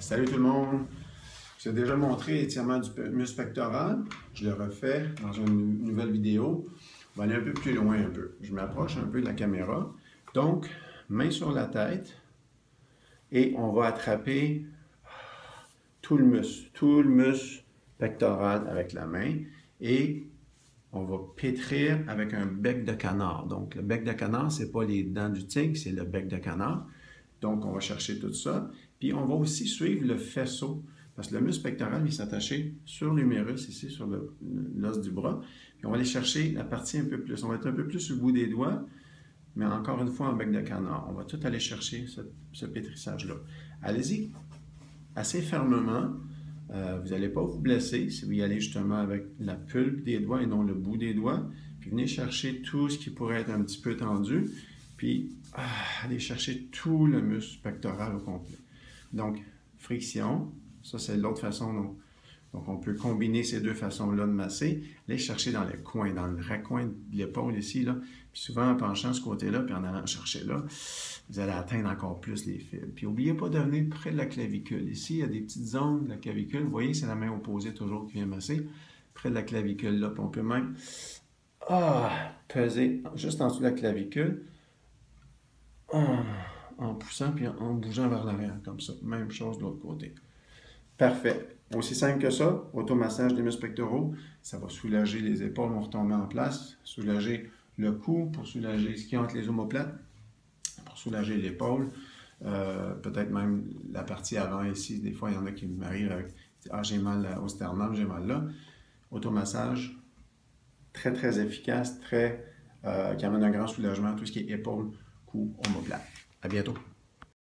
Salut tout le monde! Je t'ai déjà montré l'étirement du muscle pectoral. Je le refais dans une nouvelle vidéo. On va aller un peu plus loin un peu. Je m'approche un peu de la caméra. Donc, main sur la tête et on va attraper tout le muscle pectoral avec la main et on va pétrir avec un bec de canard. Donc, le bec de canard, ce n'est pas les dents du tigre, c'est le bec de canard. Donc, on va chercher tout ça. Puis, on va aussi suivre le faisceau. Parce que le muscle pectoral il est attaché sur l'humérus, ici, sur l'os du bras. Puis, on va aller chercher la partie un peu plus. On va être un peu plus sur le bout des doigts, mais encore une fois en bec de canard. On va tout aller chercher ce pétrissage-là. Allez-y assez fermement. Vous n'allez pas vous blesser si vous y allez justement avec la pulpe des doigts et non le bout des doigts. Puis venez chercher tout ce qui pourrait être un petit peu tendu. Puis allez chercher tout le muscle pectoral au complet. Donc, friction, ça c'est l'autre façon. Donc, on peut combiner ces deux façons-là de masser. Allez chercher dans le coin, dans le recoin de l'épaule ici. Là. Puis souvent, en penchant ce côté-là, puis en allant chercher là, vous allez atteindre encore plus les fibres. Puis n'oubliez pas de venir près de la clavicule. Ici, il y a des petites zones de la clavicule. Vous voyez, c'est la main opposée toujours qui vient masser. Près de la clavicule là. Puis on peut même peser juste en dessous de la clavicule en poussant puis en bougeant vers l'arrière, comme ça. Même chose de l'autre côté. Parfait. Aussi simple que ça, automassage des muscles pectoraux, ça va soulager les épaules, vont retomber en place, soulager le cou pour soulager ce qui est entre les omoplates, pour soulager l'épaule, peut-être même la partie avant ici. Des fois, il y en a qui m'arrivent avec « Ah, j'ai mal au sternum, j'ai mal là ». Automassage, très très efficace, qui amène un grand soulagement à tout ce qui est épaules, cou, omoplate. À bientôt.